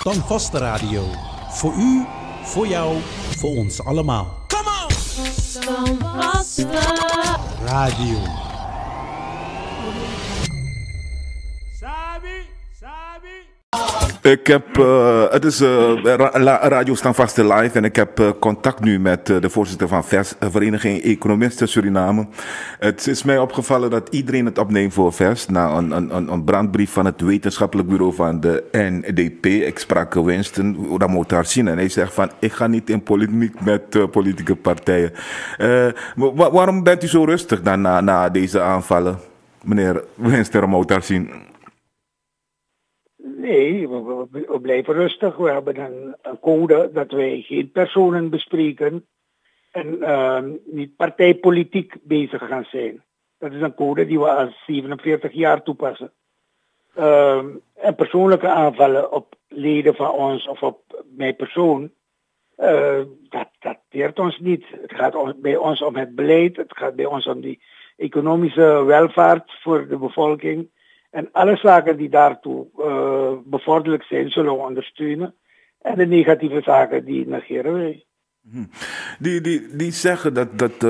Standvaste Radio. Voor u, voor jou, voor ons allemaal. Come on! Standvaste Radio. Ik heb, het is Radio Standvaste Live en ik heb contact nu met de voorzitter van VES, Vereniging Economisten Suriname. Het is mij opgevallen dat iedereen het opneemt voor VES na een brandbrief van het wetenschappelijk bureau van de NDP. Ik sprak Winston Ramotardine en hij zegt van ik ga niet in polemiek met politieke partijen. Waarom bent u zo rustig dan na deze aanvallen, meneer Winston Ramotardine? Nee, we blijven rustig. We hebben een code dat wij geen personen bespreken en niet partijpolitiek bezig gaan zijn. Dat is een code die we al 47 jaar toepassen. En persoonlijke aanvallen op leden van ons of op mijn persoon, dat deert ons niet. Het gaat bij ons om het beleid, het gaat bij ons om die economische welvaart voor de bevolking. En alle zaken die daartoe bevorderlijk zijn, zullen we ondersteunen. En de negatieve zaken, die negeren wij. Die zeggen dat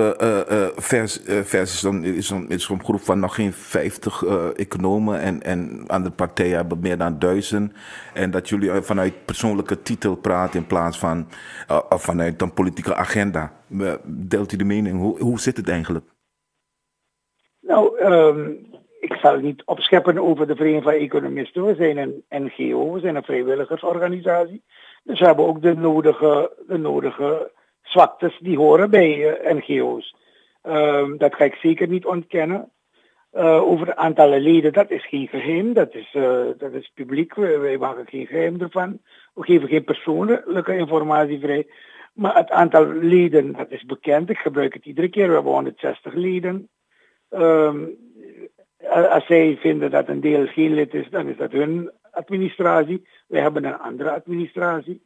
VES is een groep van nog geen 50 economen en andere partijen hebben meer dan 1000. En dat jullie vanuit persoonlijke titel praten in plaats van vanuit een politieke agenda. Deelt u de mening? Hoe zit het eigenlijk? Nou, ik zal niet opscheppen over de Vereniging van Economisten. We zijn een NGO, we zijn een vrijwilligersorganisatie. Dus we hebben ook de nodige zwaktes die horen bij NGO's. Dat ga ik zeker niet ontkennen. Over het aantal leden, dat is geen geheim. Dat is publiek. Wij maken geen geheim ervan. We geven geen persoonlijke informatie vrij. Maar het aantal leden, dat is bekend. Ik gebruik het iedere keer. We hebben 160 leden. Als zij vinden dat een deel geen lid is, dan is dat hun administratie. Wij hebben een andere administratie.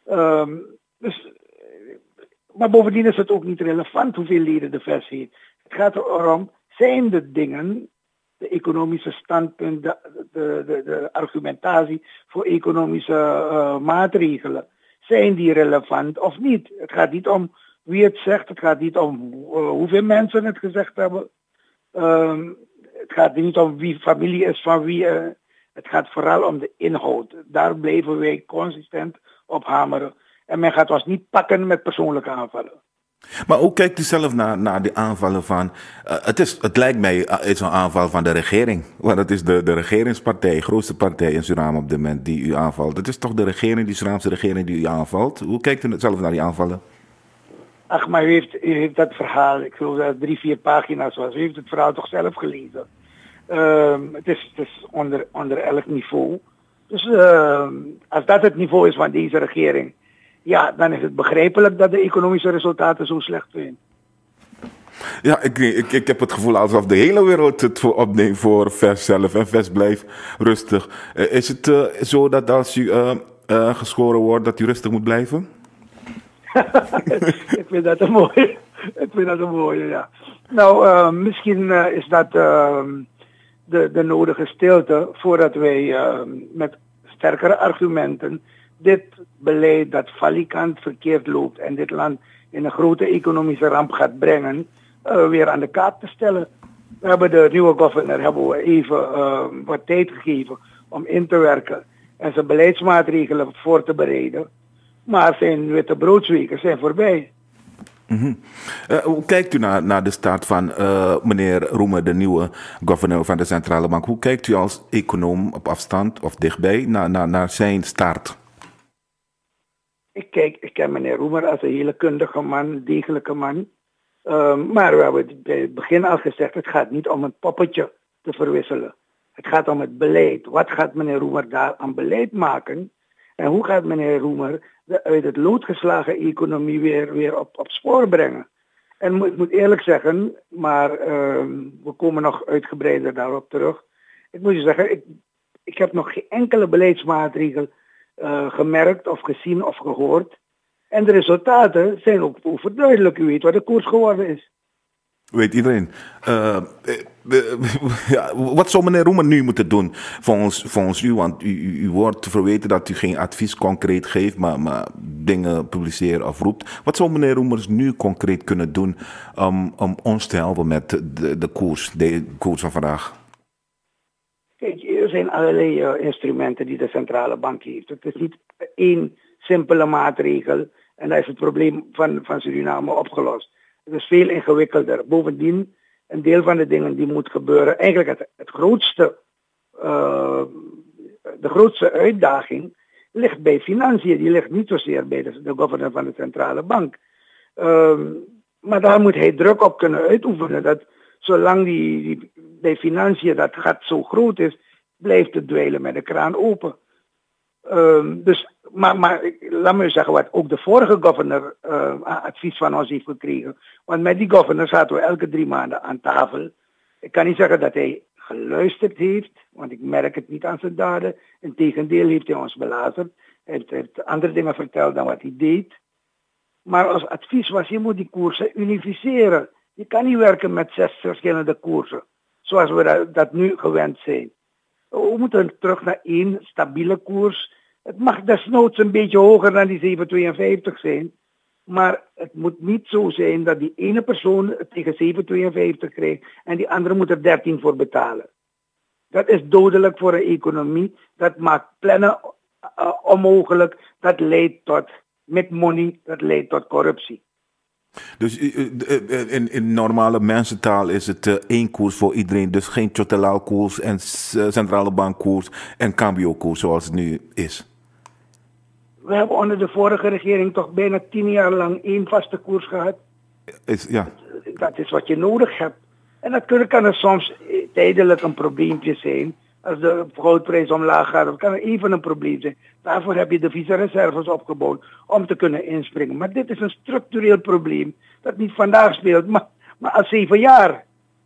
Maar bovendien is het ook niet relevant hoeveel leden de VES heeft. Het gaat erom, zijn de dingen, de economische standpunt, de argumentatie voor economische maatregelen, zijn die relevant of niet? Het gaat niet om wie het zegt, het gaat niet om hoeveel mensen het gezegd hebben. Het gaat niet om wie familie is van wie. Het gaat vooral om de inhoud. Daar blijven wij consistent op hameren. En men gaat ons niet pakken met persoonlijke aanvallen. Maar hoe kijkt u zelf naar de aanvallen van... Het lijkt mij is een aanval van de regering. Want het is de regeringspartij, de grootste partij in Suriname op dit moment die u aanvalt. Het is toch de regering, die Surinaamse regering die u aanvalt? Hoe kijkt u zelf naar die aanvallen? Ach, maar u heeft dat verhaal, ik geloof dat het 3-4 pagina's was. U heeft het verhaal toch zelf gelezen. Het is onder elk niveau. Dus als dat het niveau is van deze regering, ja, dan is het begrijpelijk dat de economische resultaten zo slecht zijn. Ja, ik heb het gevoel alsof de hele wereld het opneemt voor VES zelf en VES blijft rustig. Is het zo dat als u geschoren wordt, dat u rustig moet blijven? Ik vind dat een mooie, ja. Nou, misschien is dat de nodige stilte voordat wij met sterkere argumenten dit beleid dat valikant verkeerd loopt en dit land in een grote economische ramp gaat brengen, weer aan de kaart te stellen. We hebben de nieuwe governor even wat tijd gegeven om in te werken en zijn beleidsmaatregelen voor te bereiden. Maar zijn witte broodsweken zijn voorbij. Mm-hmm. Hoe kijkt u naar de staat van meneer Roemer, de nieuwe gouverneur van de Centrale Bank? Hoe kijkt u als econoom op afstand of dichtbij naar zijn start? Ik ken meneer Roemer als een hele kundige man, degelijke man. Maar we hebben bij het begin al gezegd, het gaat niet om een poppetje te verwisselen. Het gaat om het beleid. Wat gaat meneer Roemer daar aan beleid maken? En hoe gaat meneer Roemer uit het loodgeslagen economie weer op spoor brengen? En ik moet eerlijk zeggen, maar we komen nog uitgebreider daarop terug. Ik moet je zeggen, ik heb nog geen enkele beleidsmaatregel gemerkt of gezien of gehoord. En de resultaten zijn ook overduidelijk. U weet wat de koers geworden is. Weet iedereen. Ja, wat zou meneer Roemer nu moeten doen volgens u? Want u wordt verweten dat u geen advies concreet geeft, maar dingen publiceert of roept. Wat zou meneer Roemers nu concreet kunnen doen om ons te helpen met de koers van vandaag? Kijk, er zijn allerlei instrumenten die de centrale bank heeft. Het is niet één simpele maatregel en dan is het probleem van Suriname opgelost. Het is veel ingewikkelder. Bovendien, een deel van de dingen die moet gebeuren, eigenlijk de grootste uitdaging ligt bij financiën. Die ligt niet zozeer bij de governor van de centrale bank. Maar daar moet hij druk op kunnen uitoefenen. Dat zolang die bij financiën dat gat zo groot is, blijft het dweilen met de kraan open. Maar laat me zeggen wat ook de vorige governor advies van ons heeft gekregen. Want met die governor zaten we elke 3 maanden aan tafel. Ik kan niet zeggen dat hij geluisterd heeft, want ik merk het niet aan zijn daden. Integendeel heeft hij ons belazerd. Hij heeft andere dingen verteld dan wat hij deed. Maar ons advies was, je moet die koersen unificeren. Je kan niet werken met 6 verschillende koersen, zoals we dat nu gewend zijn. We moeten terug naar 1 stabiele koers. Het mag desnoods een beetje hoger dan die 7,52 zijn. Maar het moet niet zo zijn dat die ene persoon het tegen 7,52 krijgt en die andere moet er 13 voor betalen. Dat is dodelijk voor een economie. Dat maakt plannen onmogelijk. Dat leidt tot met money, dat leidt tot corruptie. Dus in normale mensentaal is het 1 koers voor iedereen. Dus geen totalaal koers en centrale bankkoers en cambio koers zoals het nu is. We hebben onder de vorige regering toch bijna 10 jaar lang 1 vaste koers gehad. Ja. Dat is wat je nodig hebt. En dat kan er soms tijdelijk een probleempje zijn. Als de goudprijs omlaag gaat, dan kan er even een probleem zijn. Daarvoor heb je deviezenreserves opgebouwd om te kunnen inspringen. Maar dit is een structureel probleem dat niet vandaag speelt, maar al 7 jaar.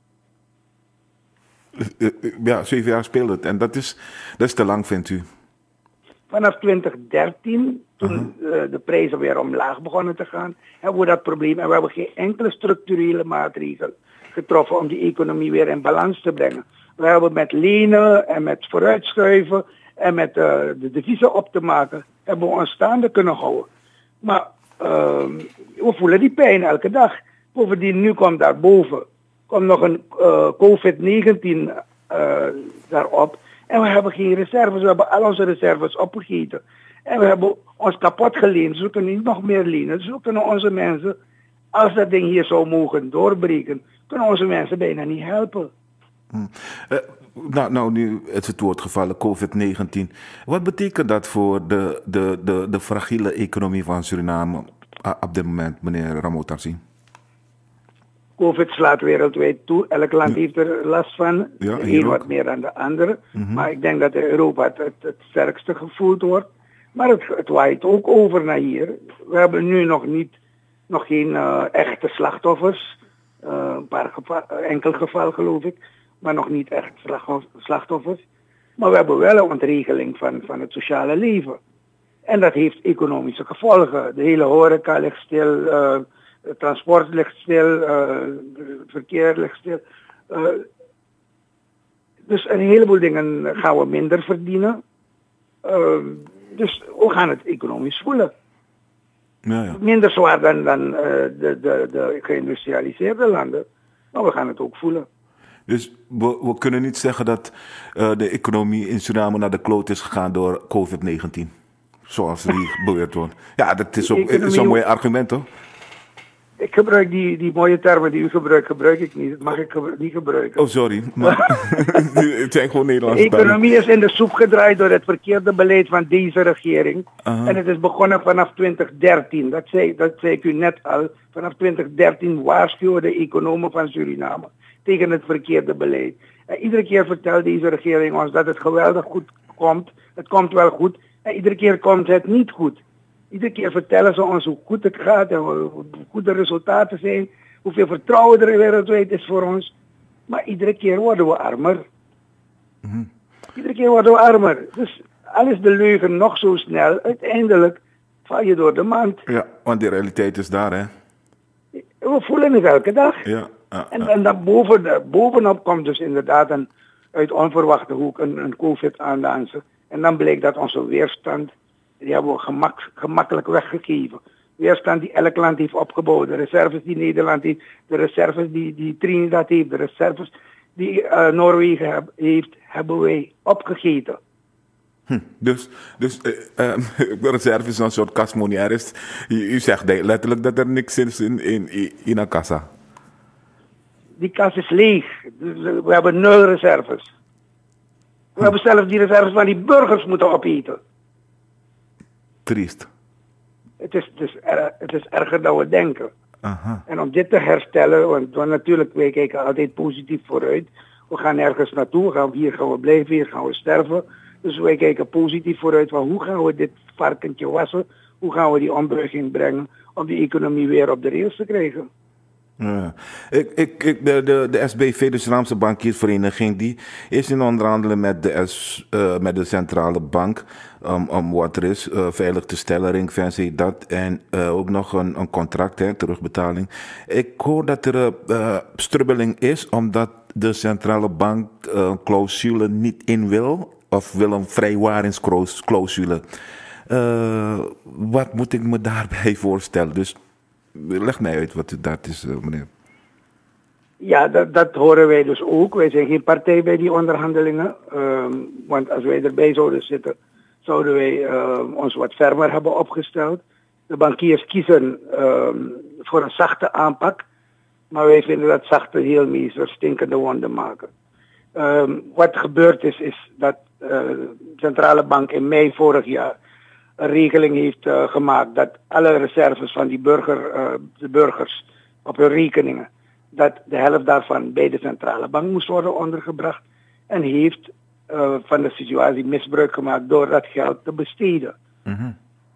Ja, 7 jaar speelt het. En dat is te lang, vindt u? Vanaf 2013, toen de prijzen weer omlaag begonnen te gaan, hebben we dat probleem. En we hebben geen enkele structurele maatregel getroffen om die economie weer in balans te brengen. We hebben met lenen en met vooruitschuiven en met de deviezen op te maken, hebben we ons staande kunnen houden. Maar we voelen die pijn elke dag. Bovendien, nu komt daarboven nog een COVID-19 daarop. En we hebben geen reserves, we hebben al onze reserves opgegeten. En we hebben ons kapot geleend, dus we kunnen niet nog meer lenen. Dus we kunnen onze mensen, als dat ding hier zou mogen doorbreken, kunnen onze mensen bijna niet helpen. Nou, nu is het woord gevallen, COVID-19. Wat betekent dat voor de fragiele economie van Suriname op dit moment, meneer Ramotarsi? COVID slaat wereldwijd toe. Elk land heeft er last van. Ja, de een wat meer dan de ander. Maar ik denk dat in Europa het sterkste gevoeld wordt. Maar het waait ook over naar hier. We hebben nu nog geen echte slachtoffers. Een paar enkel geval geloof ik. Maar nog niet echt slachtoffers. Maar we hebben wel een ontregeling van het sociale leven. En dat heeft economische gevolgen. De hele horeca ligt stil. Het transport ligt stil, het verkeer ligt stil. Dus een heleboel dingen gaan we minder verdienen. Dus we gaan het economisch voelen. Ja. Minder zwaar dan de geïndustrialiseerde landen. Maar we gaan het ook voelen. Dus we kunnen niet zeggen dat de economie in Suriname naar de kloot is gegaan door COVID-19. Zoals die beweerd wordt. Ja, dat is zo'n mooi argument, hoor. Ik gebruik die mooie termen die u gebruik ik niet. Dat mag ik niet gebruiken. Oh, sorry. Maar het zijn gewoon Nederlandse termen. De economie is in de soep gedraaid door het verkeerde beleid van deze regering. En het is begonnen vanaf 2013. Dat zei ik u net al. Vanaf 2013 waarschuwen de economen van Suriname tegen het verkeerde beleid. En iedere keer vertelt deze regering ons dat het geweldig goed komt. Het komt wel goed. En iedere keer komt het niet goed. Iedere keer vertellen ze ons hoe goed het gaat en hoe goed de resultaten zijn. Hoeveel vertrouwen er wereldwijd is voor ons. Maar iedere keer worden we armer. Iedere keer worden we armer. Dus al is de leugen nog zo snel, uiteindelijk val je door de mand. Ja, want de realiteit is daar, hè? We voelen het elke dag. Ja. En dan bovenop komt dus inderdaad uit onverwachte hoek een COVID aandansen. En dan bleek dat onze weerstand, die hebben we gemakkelijk weggegeven. Weerstand die elk land heeft opgebouwd. De reserves die Nederland heeft, de reserves die Trinidad heeft, de reserves die Noorwegen heeft, hebben wij opgegeten. Dus de reserve is een soort kas monetaris. U zegt letterlijk dat er niks is in een kassa. Die kas is leeg. We hebben 0 reserves. We hebben zelfs die reserves van die burgers moeten opeten. Triest. Het is erger dan we denken. Aha. En om dit te herstellen, want natuurlijk, wij kijken altijd positief vooruit. We gaan ergens naartoe, hier gaan we blijven, hier gaan we sterven. Dus wij kijken positief vooruit van hoe gaan we dit varkentje wassen? Hoe gaan we die ombuiging brengen om die economie weer op de rails te krijgen? Ja. De SBV, de Surinaamse Bankiersvereniging, die is in onderhandelen met de centrale bank om wat er is veilig te stellen, ringfencing dat en ook nog een contract, terugbetaling. Ik hoor dat er strubbeling is omdat de centrale bank clausule niet in wil of wil een vrijwaringsclausule. Wat moet ik me daarbij voorstellen? Dus leg mij uit wat dat is, meneer. Ja, dat horen wij dus ook. Wij zijn geen partij bij die onderhandelingen. Want als wij erbij zouden zitten, zouden wij ons wat fermer hebben opgesteld. De bankiers kiezen voor een zachte aanpak. Maar wij vinden dat zachte heel meestal stinkende wonden maken. Wat gebeurd is dat de centrale bank in mei vorig jaar een regeling heeft gemaakt dat alle reserves van de burgers op hun rekeningen, dat de helft daarvan bij de centrale bank moest worden ondergebracht en heeft van de situatie misbruik gemaakt door dat geld te besteden. Mm-hmm.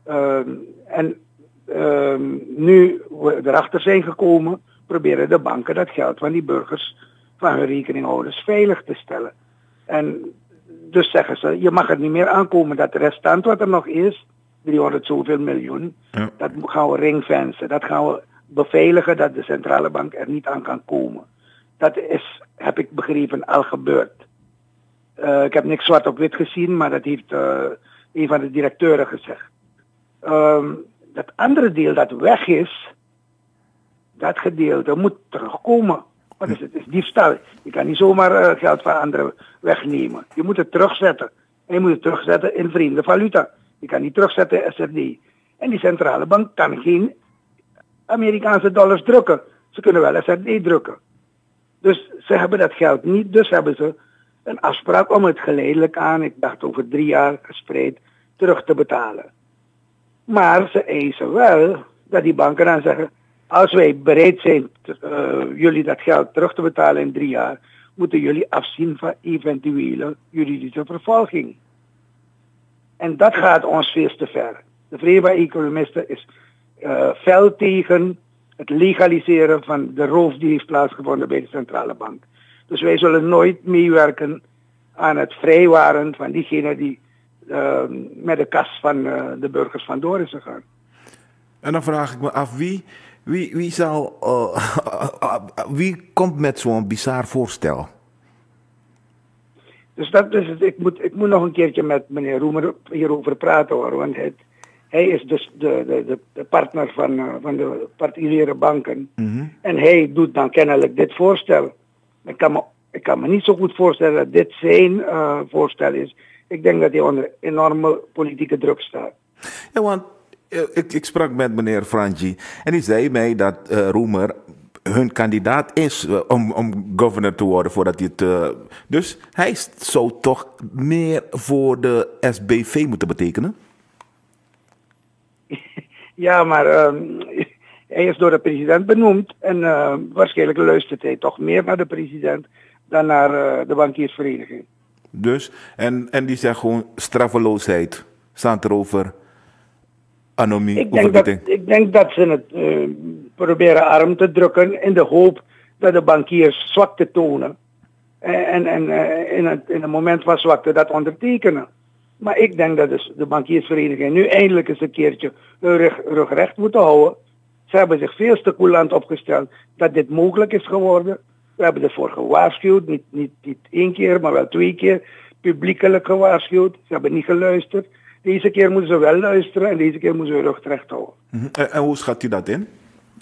Nu we erachter zijn gekomen, proberen de banken dat geld van die burgers, van hun rekeninghouders, veilig te stellen. En dus zeggen ze, je mag er niet meer aankomen. Dat restant wat er nog is, 300 zoveel miljoen, ja, dat gaan we ringfencen. Dat gaan we beveiligen dat de centrale bank er niet aan kan komen. Dat is, heb ik begrepen, al gebeurd. Ik heb niks zwart op wit gezien, maar dat heeft een van de directeuren gezegd. Dat andere deel dat weg is, dat gedeelte moet terugkomen. Want het is diefstal. Je kan niet zomaar geld van anderen wegnemen. Je moet het terugzetten. En je moet het terugzetten in vreemde valuta. Je kan niet terugzetten in SRD. En die centrale bank kan geen Amerikaanse dollars drukken. Ze kunnen wel SRD drukken. Dus ze hebben dat geld niet. Dus hebben ze een afspraak om het geleidelijk aan, ik dacht over 3 jaar gespreid, terug te betalen. Maar ze eisen wel dat die banken dan zeggen, als wij bereid zijn jullie dat geld terug te betalen in 3 jaar, moeten jullie afzien van eventuele juridische vervolging. En dat gaat ons veel te ver. De Vereniging van Economisten is fel tegen het legaliseren van de roof die heeft plaatsgevonden bij de centrale bank. Dus wij zullen nooit meewerken aan het vrijwaren van diegenen die met de kas van de burgers vandoor is gegaan. En dan vraag ik me af, wie komt met zo'n bizar voorstel? Dus dat is het. Ik moet nog een keertje met meneer Roemer hierover praten hoor. Want hij is dus de partner van de particuliere banken. Mm-hmm. En hij doet dan kennelijk dit voorstel. Ik kan me niet zo goed voorstellen dat dit zijn voorstel is. Ik denk dat hij onder enorme politieke druk staat. Ja, want ik sprak met meneer Frangi en die zei mij dat Roemer hun kandidaat is om governor te worden voordat hij het... Dus hij zou toch meer voor de SBV moeten betekenen? Ja, maar hij is door de president benoemd en waarschijnlijk luistert hij toch meer naar de president dan naar de bankiersvereniging. Dus, en die zegt gewoon straffeloosheid, staat erover, anomie. Ik denk dat ze het proberen arm te drukken in de hoop dat de bankiers zwakte tonen. En in een moment van zwakte dat ondertekenen. Maar ik denk dat dus de bankiersvereniging nu eindelijk eens een keertje hun rug recht moeten houden. Ze hebben zich veel te coulant opgesteld dat dit mogelijk is geworden. We hebben ervoor gewaarschuwd, niet 1 keer, maar wel 2 keer publiekelijk gewaarschuwd. Ze hebben niet geluisterd. Deze keer moeten ze wel luisteren en deze keer moeten ze hun rug terecht houden. En hoe schat u dat in?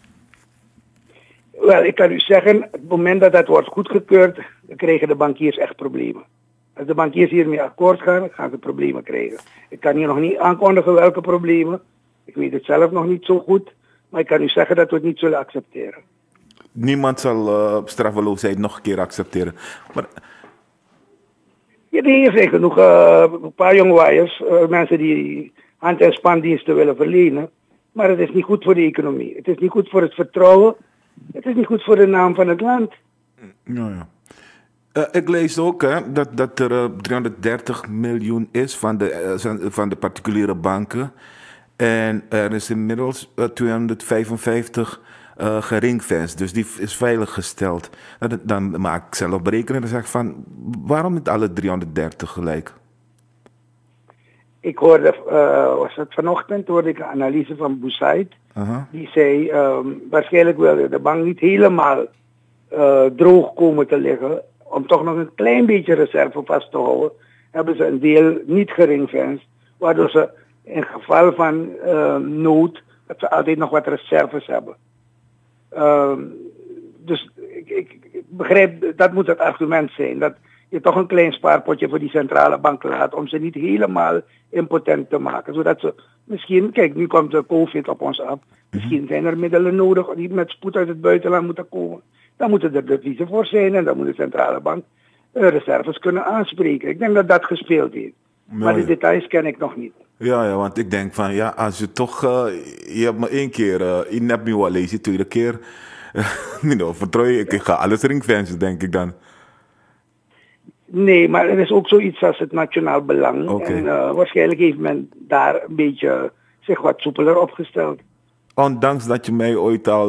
Wel, ik kan u zeggen, op het moment dat dat wordt goedgekeurd, dan krijgen de bankiers echt problemen. Als de bankiers hiermee akkoord gaan, gaan ze problemen krijgen. Ik kan hier nog niet aankondigen welke problemen. Ik weet het zelf nog niet zo goed. Maar ik kan u zeggen dat we het niet zullen accepteren. Niemand zal straffeloosheid nog een keer accepteren. Maar... Ja, er zijn genoeg een paar jongwaaiers, mensen die hand- en spandiensten willen verlenen. Maar het is niet goed voor de economie. Het is niet goed voor het vertrouwen. Het is niet goed voor de naam van het land. Ja. Ik lees ook dat er 330 miljoen is van de particuliere banken. En er is inmiddels 255 geringfenced. Dus die is veiliggesteld. Dan maak ik zelf berekenen en zeg van, waarom niet alle 330 gelijk? Ik hoorde, vanochtend hoorde ik een analyse van Boussaid. Die zei, waarschijnlijk wil de bank niet helemaal droog komen te liggen. Om toch nog een klein beetje reserve vast te houden, hebben ze een deel niet geringfenced. Waardoor ze in geval van nood, dat ze altijd nog wat reserves hebben. Dus ik begrijp, dat moet het argument zijn. Dat je toch een klein spaarpotje voor die centrale bank laat om ze niet helemaal impotent te maken. Zodat ze misschien, kijk, nu komt de COVID op ons af. Misschien zijn er middelen nodig die met spoed uit het buitenland moeten komen. Dan moeten er deviezen voor zijn en dan moet de centrale bank reserves kunnen aanspreken. Ik denk dat dat gespeeld heeft. Maar de details ken ik nog niet. Ja, want ik denk van, ja, als je toch, je hebt maar 1 keer, je hebt nu wel lezen, tweede keer, vertrouw je, ik ga alles ringfencen, denk ik dan. Nee, maar er is ook zoiets als het nationaal belang. Okay. En waarschijnlijk heeft men daar een beetje zich wat soepeler opgesteld. Ondanks dat je mij ooit al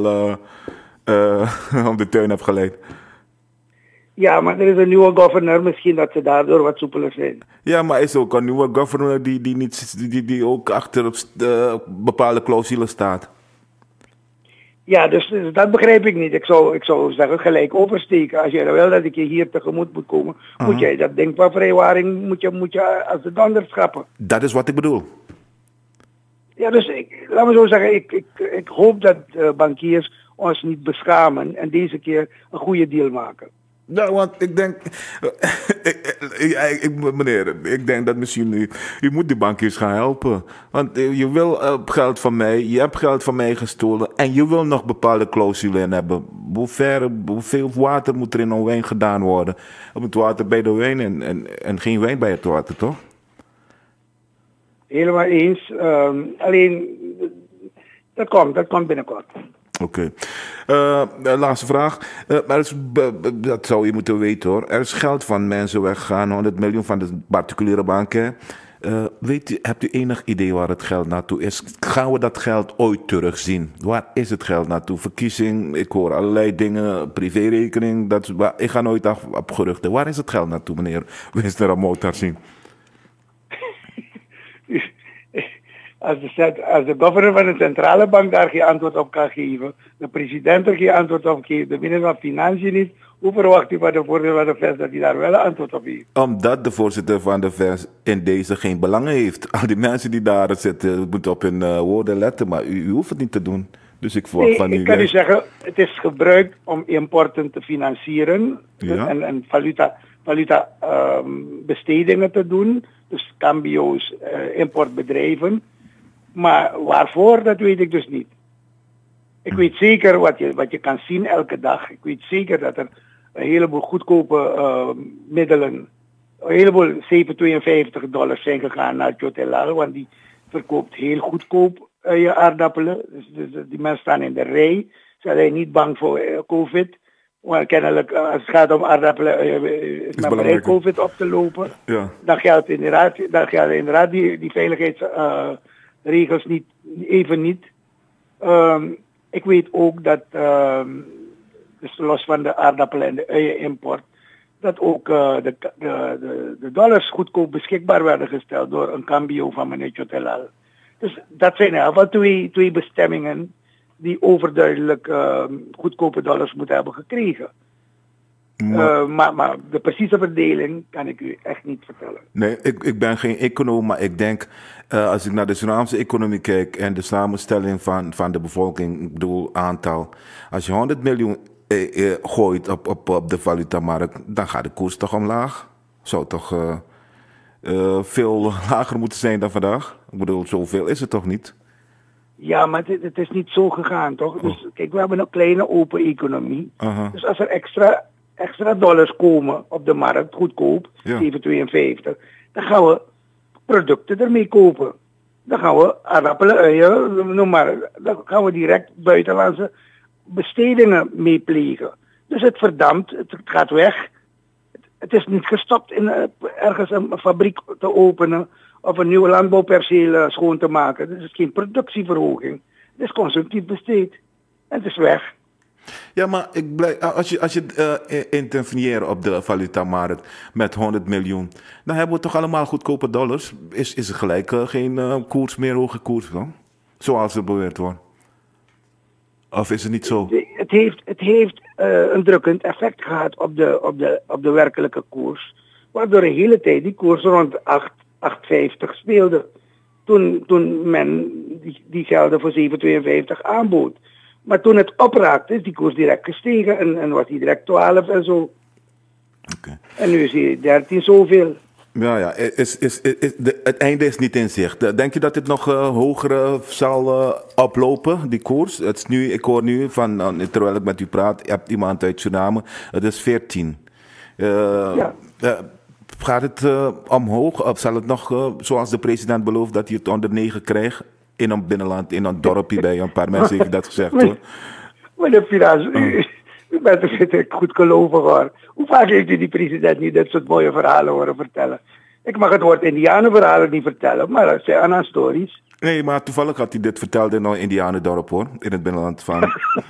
om de tuin hebt geleid. Ja, maar er is een nieuwe governor, misschien dat ze daardoor wat soepeler zijn. Ja, maar is ook een nieuwe governor die ook achter bepaalde clausules staat. Ja, dus dat begrijp ik niet. Ik zou zeggen, gelijk oversteken. Als jij wil dat ik je hier tegemoet moet komen, moet jij dat ding van vrijwaring, moet je als de donder schrappen. Dat is wat ik bedoel. Ja, dus laat me zo zeggen, ik hoop dat bankiers ons niet beschamen en deze keer een goede deal maken. Nou, want ik denk, meneer, ik denk dat misschien u moet die bankiers gaan helpen. Want je wil geld van mij, je hebt geld van mij gestolen en je wil nog bepaalde clausulen hebben. Hoeveel water moet er in een wijn gedaan worden? Er moet water bij de wijn en geen wijn bij het water, toch? Helemaal eens. Alleen, dat komt binnenkort. Oké. Laatste vraag. Dat zou je moeten weten hoor. Er is geld van mensen weggaan, 100 miljoen van de particuliere banken. Hebt u enig idee waar het geld naartoe is? Gaan we dat geld ooit terugzien? Waar is het geld naartoe? Verkiezing, ik hoor allerlei dingen, privérekening. Ik ga nooit op geruchten. Waar is het geld naartoe, meneer Winston Ramotarsing? Als de governor van de centrale bank daar geen antwoord op kan geven, de president er geen antwoord op geeft, de minister van Financiën niet, hoe verwacht u van de voorzitter van de VS dat hij daar wel een antwoord op heeft? Omdat de voorzitter van de VS in deze geen belangen heeft. Al die mensen die daar zitten moeten op hun woorden letten, maar u hoeft het niet te doen. Dus ik verwacht van u. Ik kan u zeggen, het is gebruikt om importen te financieren en valuta bestedingen te doen, dus cambio's, importbedrijven. Maar waarvoor, dat weet ik dus niet. Ik weet zeker wat je kan zien elke dag. Ik weet zeker dat er een heleboel goedkope middelen, een heleboel $7,52 zijn gegaan naar Chotelal, want die verkoopt heel goedkoop je aardappelen. Dus die mensen staan in de rij. Ze zijn niet bang voor COVID. Maar kennelijk, als het gaat om aardappelen, is men bereid COVID op te lopen. Ja. Dan geldt inderdaad die veiligheidsregels even niet. Ik weet ook dat, dus los van de aardappelen en de uienimport, dat ook de dollars goedkoop beschikbaar werden gesteld door een cambio van meneer Chotelal. Dus dat zijn in ieder geval twee bestemmingen die overduidelijk goedkope dollars moeten hebben gekregen. Maar de precieze verdeling kan ik u echt niet vertellen. Nee, ik ben geen econoom, maar ik denk, als ik naar de Surinaamse economie kijk en de samenstelling van de bevolking, ik bedoel aantal, als je 100 miljoen gooit op de valutamarkt, dan gaat de koers toch omlaag? Zou toch veel lager moeten zijn dan vandaag? Ik bedoel, zoveel is het toch niet? Ja, maar het is niet zo gegaan, toch? Dus kijk, we hebben een kleine open economie. Dus als er extra dollars komen op de markt, goedkoop, 7,52, dan gaan we producten ermee kopen. Dan gaan we aardappelen, uien, noem maar. Dan gaan we direct buitenlandse bestedingen mee plegen. Dus het verdampt, het gaat weg. Het is niet gestopt in ergens een fabriek te openen of een nieuw landbouwperceel schoon te maken. Het is geen productieverhoging. Het is consumptief besteed. En het is weg. Ja, maar als je interveneert op de valutamarkt met 100 miljoen, dan hebben we toch allemaal goedkope dollars. Is er gelijk geen koers meer, hoge koers dan? Zoals het beweerd wordt. Of is het niet zo? Het heeft een drukkend effect gehad op de werkelijke koers. Waardoor de hele tijd die koers rond 8,50 speelde. Toen men die gelden voor 7,52 aanbood. Maar toen het opraakte, is die koers direct gestegen en was die direct 12 en zo. Okay. En nu is hij 13 zoveel. Ja, het einde is niet in zicht. Denk je dat het nog hoger zal oplopen, die koers? Het is nu, ik hoor nu, terwijl ik met u praat, je hebt iemand uit Suriname, het is 14. Gaat het omhoog? Of zal het nog, zoals de president belooft, dat hij het onder 9 krijgt? In een binnenland, in een dorpje bij een paar mensen heeft dat gezegd, hoor. Meneer Piraas, u bent er goed gelovig, hoor. Hoe vaak heeft u die president niet dit soort mooie verhalen horen vertellen? Ik mag het woord Indianenverhalen niet vertellen, maar dat zijn aan stories. Nee, maar toevallig had hij dit verteld in een Indianendorp, hoor. In het binnenland van...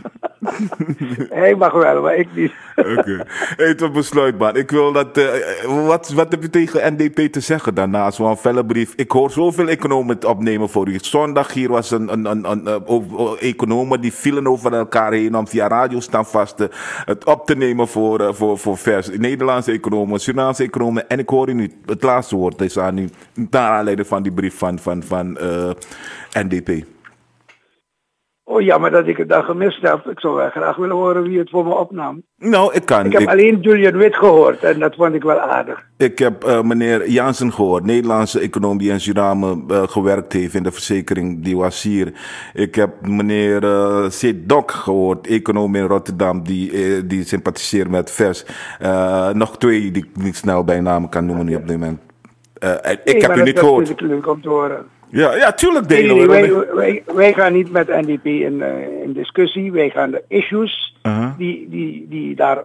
Hij mag wel, maar ik niet. Oké. Hey, tot besluit, man. Ik wil dat... wat heb je tegen NDP te zeggen daarna? Zo'n felle brief. Ik hoor zoveel economen het opnemen voor u. Zondag hier was een economen die vielen over elkaar heen om via Radio Standvast het op te nemen voor vers. Nederlandse economen, Surinaamse economen. En ik hoor u nu, het laatste woord is aan u, naar aanleiding van die brief van NDP. Oh ja, maar dat ik het dan gemist heb. Ik zou wel graag willen horen wie het voor me opnam. Nou, ik heb alleen Julian Wit gehoord en dat vond ik wel aardig. Ik heb meneer Jansen gehoord, Nederlandse econoom die in Suriname gewerkt heeft in de verzekering, die was hier. Ik heb meneer Sedok gehoord, econoom in Rotterdam, die sympathiseert met vers. Nog 2 die ik niet snel bij namen kan noemen nu op dit moment. Ik heb u niet gehoord. Dat is leuk om te horen. Ja, tuurlijk delen we. Wij gaan niet met NDP in discussie. Wij gaan de issues die daar,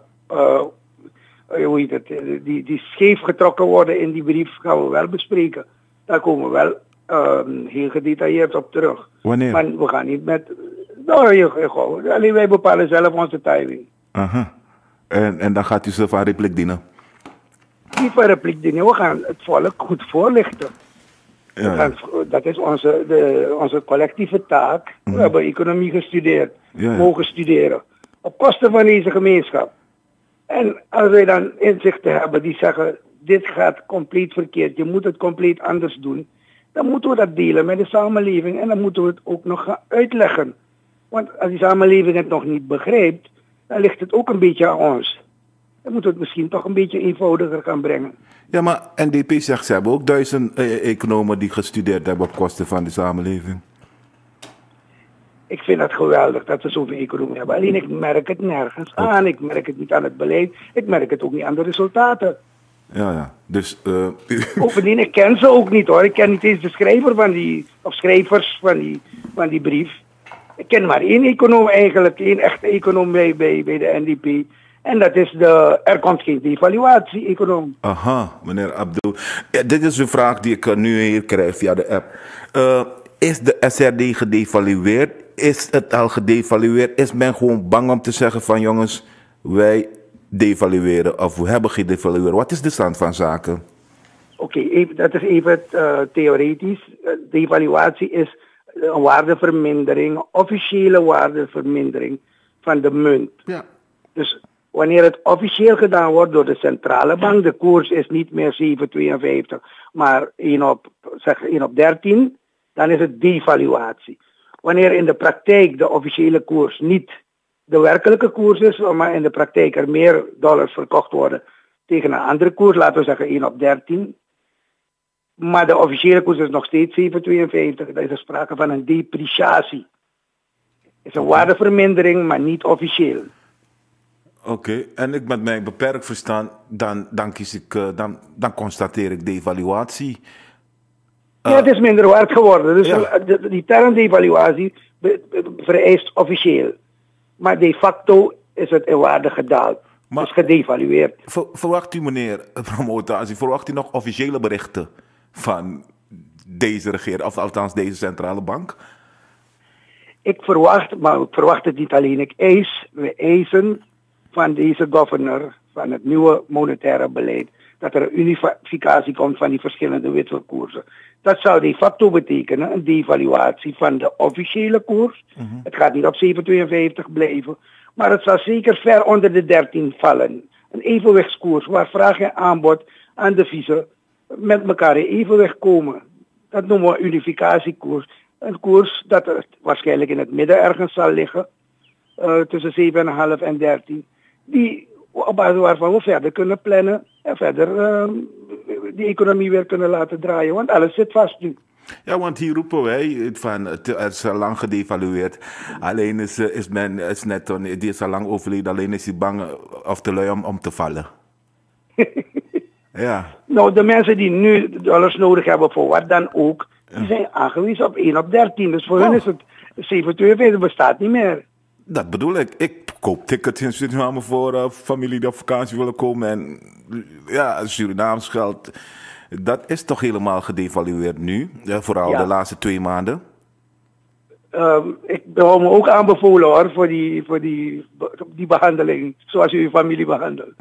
hoe heet het, die scheef getrokken worden in die brief, gaan we wel bespreken. Daar komen we wel heel gedetailleerd op terug. Wanneer? Maar we gaan niet met... alleen wij bepalen zelf onze timing. En dan gaat u zelf aan repliek dienen? Niet van repliek dienen, we gaan het volk goed voorlichten. Ja. Dat is onze collectieve taak. We hebben economie gestudeerd, mogen studeren, op kosten van deze gemeenschap. En als wij dan inzichten hebben die zeggen, dit gaat compleet verkeerd, je moet het compleet anders doen, dan moeten we dat delen met de samenleving en dan moeten we het ook nog gaan uitleggen. Want als die samenleving het nog niet begrijpt, dan ligt het ook een beetje aan ons. Dan moeten we het misschien toch een beetje eenvoudiger gaan brengen. Ja, maar NDP zegt, ze hebben ook 1000 economen die gestudeerd hebben op kosten van de samenleving. Ik vind het geweldig dat we zoveel economen hebben. Alleen ik merk het nergens aan. Ik merk het niet aan het beleid. Ik merk het ook niet aan de resultaten. Ja. Dus... Bovendien, ik ken ze ook niet, hoor. Ik ken niet eens de schrijver schrijvers van die brief. Ik ken maar 1 econoom eigenlijk. 1 echte econoom bij de NDP. En dat is er komt geen devaluatie-econoom. Aha, meneer Abdul. Ja, dit is een vraag die ik nu hier krijg via de app. Is de SRD gedevalueerd? Is het al gedevalueerd? Is men gewoon bang om te zeggen van jongens, wij devalueren of we hebben gedevalueerd? Wat is de stand van zaken? Oké, dat is even theoretisch. Devaluatie is een waardevermindering, een officiële waardevermindering van de munt. Ja. Dus wanneer het officieel gedaan wordt door de centrale bank, de koers is niet meer 7,52, maar 1 op 13, dan is het devaluatie. Wanneer in de praktijk de officiële koers niet de werkelijke koers is, maar in de praktijk er meer dollars verkocht worden tegen een andere koers, laten we zeggen 1 op 13, maar de officiële koers is nog steeds 7,52, dan is er sprake van een depreciatie. Het is een waardevermindering, maar niet officieel. Oké, en ik met mijn beperkt verstand, dan constateer ik devaluatie. Ja, het is minder waard geworden. Dus die term devaluatie vereist officieel. Maar de facto is het in waarde gedaald. Maar is gedevalueerd. Verwacht u, meneer Ramotasi, verwacht u nog officiële berichten van deze regering, of althans deze centrale bank? Ik verwacht het niet alleen. We eisen van deze governor, van het nieuwe monetaire beleid, dat er een unificatie komt van die verschillende wisselkoersen. Dat zou de facto betekenen een devaluatie van de officiële koers. Mm-hmm. Het gaat niet op 7,52 blijven, maar het zal zeker ver onder de 13 vallen. Een evenwichtskoers waar vraag en aanbod aan de deviezen met elkaar in evenwicht komen. Dat noemen we een unificatiekoers. Een koers dat er waarschijnlijk in het midden ergens zal liggen, tussen 7,5 en 13. Die op basis waarvan we verder kunnen plannen en verder die economie weer kunnen laten draaien. Want alles zit vast nu. Ja, want hier roepen wij van het is al lang gedevalueerd. Alleen die is al lang overleden. Alleen is hij bang of te lui om te vallen. Ja. Nou, de mensen die nu dollars nodig hebben voor wat dan ook, die zijn aangewezen op 1 op 13. Dus voor hen is het 7,52 bestaat niet meer. Dat bedoel ik. Ik koop tickets in Suriname voor familie die op vakantie willen komen. En ja, Surinaams geld, dat is toch helemaal gedevalueerd nu. Vooral de laatste 2 maanden. Ik hou me ook aanbevolen hoor, voor die behandeling. Zoals u uw familie behandelt.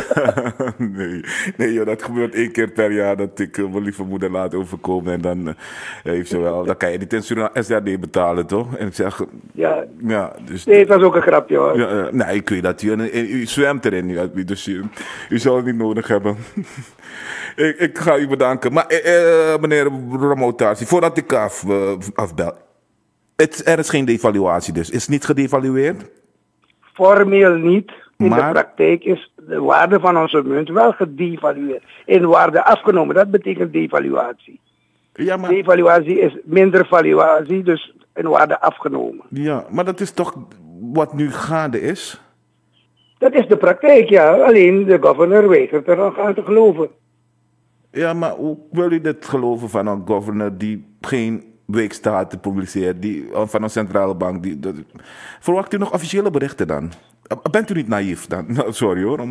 nee joh, dat gebeurt 1 keer per jaar dat ik mijn lieve moeder laat overkomen. En dan heeft ze wel, dan kan je niet in Suriname SRD betalen toch? En ik zeg, ja dus, nee, dat is ook een grapje hoor. Nee, ik weet dat u zwemt erin nu, dus u zal het niet nodig hebben. ik ga u bedanken. Maar meneer Ramotasi, voordat ik afbel. Er is geen devaluatie dus. Is het niet gedevalueerd? Formeel niet. In de praktijk is de waarde van onze munt wel gedevalueerd. In waarde afgenomen. Dat betekent devaluatie. Ja, maar devaluatie is minder valuatie, dus in waarde afgenomen. Ja, maar dat is toch wat nu gaande is? Dat is de praktijk, ja. Alleen de governor weigert er nog aan te geloven. Ja, maar hoe wil u dit geloven van een governor die geen weekstaten publiceert, van een centrale bank? Verwacht u nog officiële berichten dan? Bent u niet naïef dan? Sorry hoor.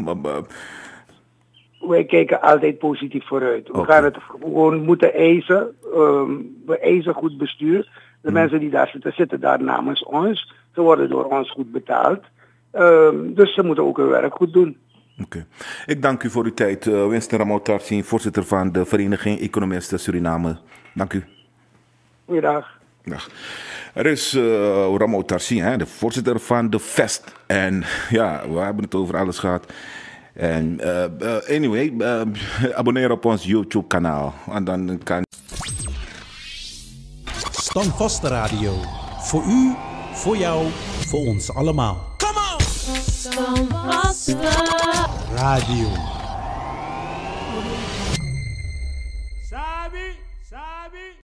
Wij kijken altijd positief vooruit. We gaan het gewoon moeten eisen. We eisen goed bestuur. De mensen die daar zitten daar namens ons. Ze worden door ons goed betaald. Dus ze moeten ook hun werk goed doen. Oké. Ik dank u voor uw tijd. Winston Ramotasi, voorzitter van de Vereniging Economisten Suriname. Dank u. Goeiedag. Dag. Er is Ramotasi, de voorzitter van de VEST. En ja, we hebben het over alles gehad. En anyway, abonneer op ons YouTube kanaal. En dan kan... Standvaste Radio. Voor u, voor jou, voor ons allemaal. Come on! Standvaste Radio.